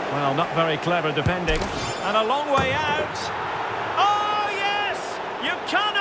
Well, not very clever defending. And a long way out. Oh, yes! You cannot